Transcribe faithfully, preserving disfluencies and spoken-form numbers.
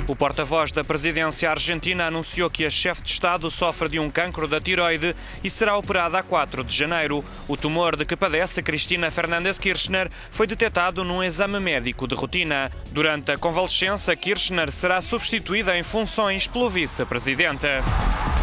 O porta-voz da presidência argentina anunciou que a chefe de Estado sofre de um cancro da tiroide e será operada a quatro de janeiro. O tumor de que padece Cristina Fernández Kirchner foi detectado num exame médico de rotina. Durante a convalescença, Kirchner será substituída em funções pelo vice-presidente.